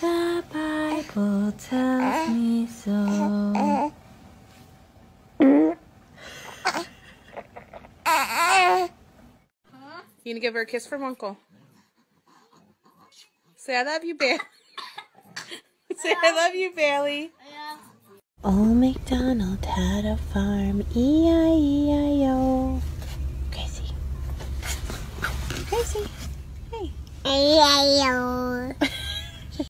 The Bible tells me so. You gonna give her a kiss from Uncle? Say I love you, Bailey. Say I love you, Bailey. Old MacDonald had a farm, E-I-E-I-O. Gracie. Gracie. Hey. E-I-O.